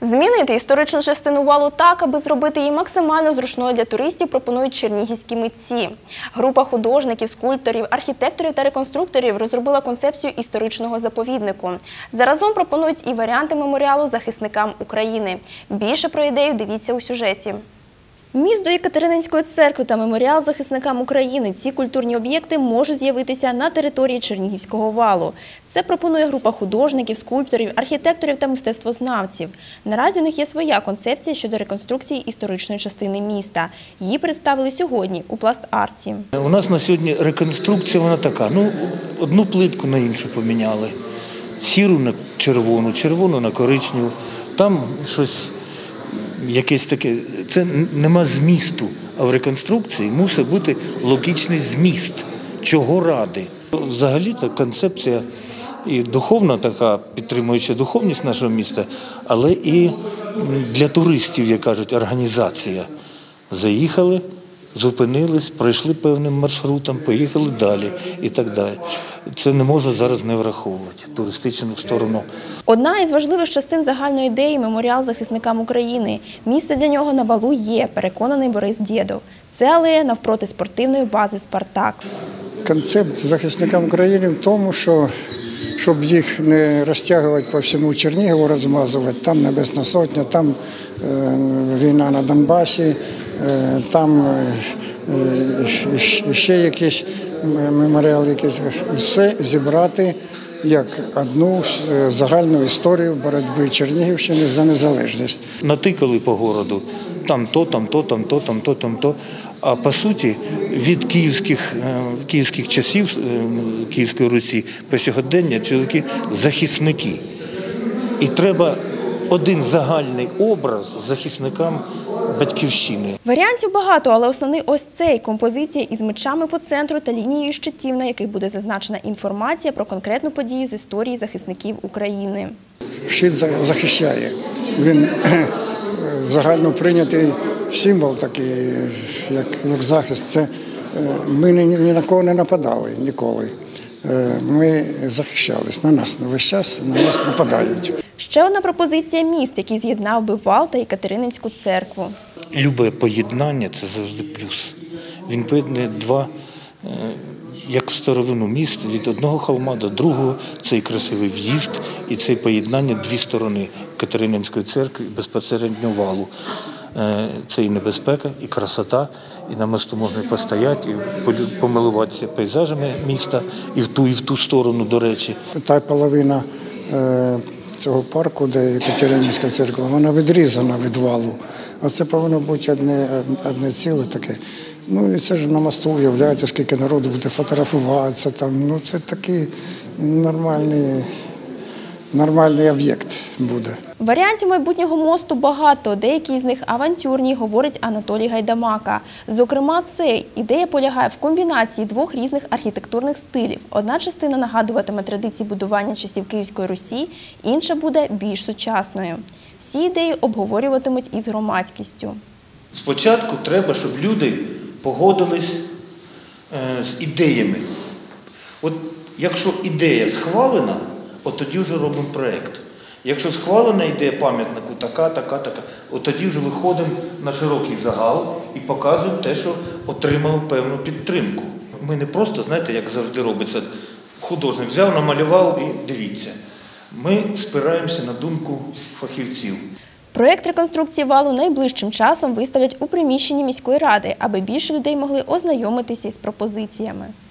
Змінити історичну частину валу так, аби зробити її максимально зручною для туристів, пропонують чернігівські митці. Група художників, скульпторів, архітекторів та реконструкторів розробила концепцію історичного заповіднику. Заразом пропонують і варіанти меморіалу захисникам України. Більше про ідею дивіться у сюжеті. Міст до Екатерининської церкви та меморіал захисникам України – ці культурні об'єкти можуть з'явитися на території Чернігівського валу. Це пропонує група художників, скульпторів, архітекторів та мистецтвознавців. Наразі у них є своя концепція щодо реконструкції історичної частини міста. Її представили сьогодні у Пласт-арті. У нас на сьогодні реконструкція, вона така, одну плитку на іншу поміняли. Сіру на червону, червону на коричневу. Там щось якесь таке, це нема змісту, а в реконструкції мусить бути логічний зміст, чого ради. Взагалі-то концепція і духовна така, підтримуюча духовність нашого міста, але і для туристів, як кажуть, організація. Заїхали, зупинились, пройшли певним маршрутом, поїхали далі і так далі. Це не можна зараз не враховувати, туристичну сторону. Одна із важливих частин загальної ідеї – меморіал захисникам України. Місце для нього на валу є, переконаний Борис Дєдов. Це алея навпроти спортивної бази «Спартак». Концепт захисникам України в тому, що щоб їх не розтягувати по всьому Чернігову, розмазувати, там Небесна Сотня, там війна на Донбасі, там ще якийсь меморіал, все зібрати як одну загальну історію боротьби Чернігівщини за незалежність. Натикали по городу, там то, там то, там то, там то, там то. А по суті, від київських часів, Київської Русі по сьогодення чоловіки захисники. І треба один загальний образ захисникам батьківщини. Варіантів багато, але основний ось цей – композиція із мечами по центру та лінією щитів, на яких буде зазначена інформація про конкретну подію з історії захисників України. Щит захищає. Він загально прийнятий символ такий, як захист. Це ми ні на кого не нападали ніколи. Ми захищались. На нас весь час на нас нападають. Ще одна пропозиція – міст, який з'єднав би вал та Екатерининську церкву. Любе поєднання – це завжди плюс. Він поєднує два, як в старовину, міст від одного холма до другого. Цей красивий в'їзд і це поєднання дві сторони Екатерининської церкви і безпосередньо валу. Це і небезпека, і красота, і на мосту можна і постояти, і помилуватися пейзажами міста, і в ту сторону, до речі. Та половина цього парку, де Екатерининська церква, вона відрізана від валу. А це повинно бути одне ціле таке. І це ж на мосту, уявляєте, скільки народу буде фотографуватися там. Це такий нормальний об'єкт буде. Варіантів майбутнього мосту багато, деякі з них авантюрні, говорить Анатолій Гайдамака. Зокрема, ідея полягає в комбінації двох різних архітектурних стилів. Одна частина нагадуватиме традиції будування часів Київської Русі, інша буде більш сучасною. Всі ідеї обговорюватимуть із громадськістю. Спочатку треба, щоб люди погодились з ідеями. От якщо ідея схвалена, от тоді вже робимо проєкт. Якщо схвалена ідея пам'ятнику така, от тоді вже виходимо на широкий загал і показуємо те, що отримало певну підтримку. Ми не просто, знаєте, як завжди робиться, художник взяв, намалював і дивіться. Ми спираємося на думку фахівців. Проєкт реконструкції валу найближчим часом виставлять у приміщенні міської ради, аби більше людей могли ознайомитися із пропозиціями.